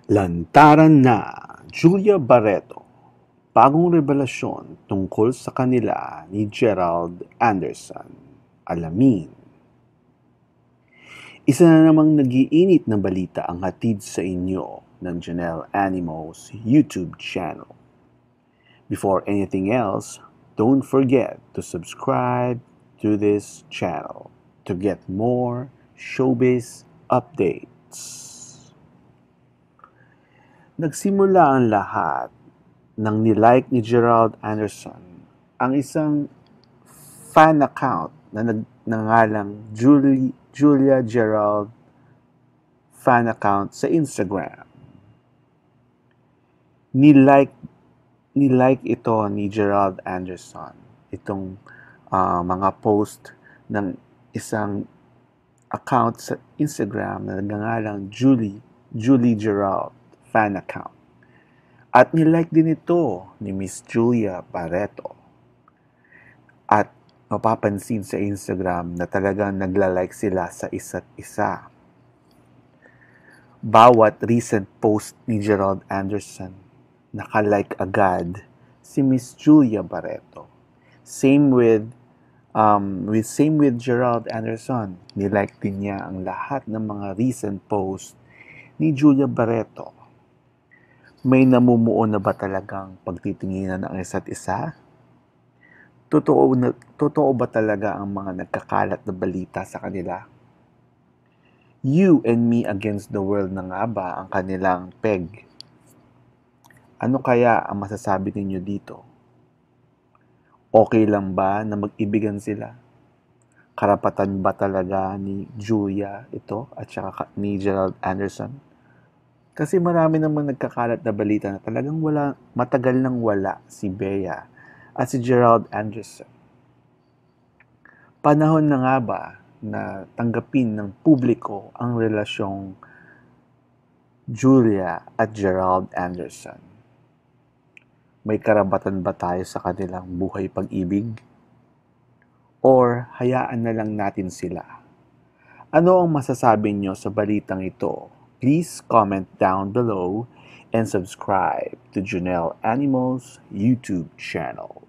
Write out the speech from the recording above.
Lantaran na, Julia Barreto, Bagong Rebelasyon tungkol sa kanila ni Gerald Anderson, Alamin. Isa na namang nagiinit na balita ang hatid sa inyo ng Janelle Animals YouTube channel. Before anything else, don't forget to subscribe to this channel to get more showbiz updates. Nagsimula ang lahat nang nilike ni Gerald Anderson ang isang fan account na nagngangalang Julia Gerald fan account sa Instagram. Nilike ito ni Gerald Anderson, itong mga post ng isang account sa Instagram na nagngangalang Julie Gerald fan account. At nilike din ito ni Miss Julia Barreto. At mapapansin sa Instagram na talagang nagla-like sila sa isa't isa. Bawat recent post ni Gerald Anderson, nakalike agad si Miss Julia Barreto. Same with Gerald Anderson. Nilike din niya ang lahat ng mga recent post ni Julia Barreto. May namumuo na ba talagang pagtitinginan ng isa't isa? Totoo ba talaga ang mga nagkakalat na balita sa kanila? You and me against the world na nga ba ang kanilang peg? Ano kaya ang masasabi ninyo dito? Okay lang ba na mag-ibigan sila? Karapatan ba talaga ni Julia ito at saka ni Gerald Anderson? Kasi marami namang nagkakalat na balita na talagang matagal nang wala si Bea at si Gerald Anderson. Panahon na nga ba na tanggapin ng publiko ang relasyong Julia at Gerald Anderson? May karapatan ba tayo sa kanilang buhay pag-ibig? Or hayaan na lang natin sila? Ano ang masasabi nyo sa balitang ito? Please comment down below and subscribe to Janelle Animals YouTube channel.